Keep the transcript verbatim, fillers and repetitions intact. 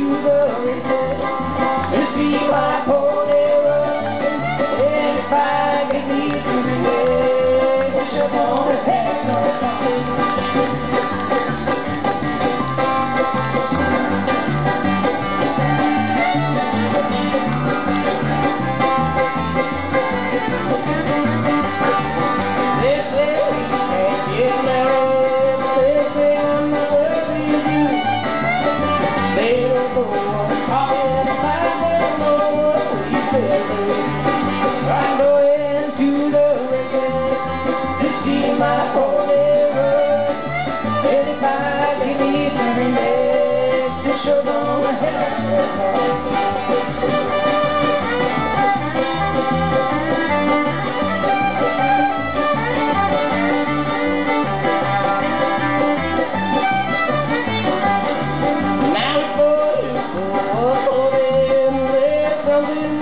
the river to see my pony run. And if I get these to the way, they sure gonna have no fun. I'm going to the river to see my pony run. And if I can eat every next, it's sure gonna help me. Now it's going to go up, and there's something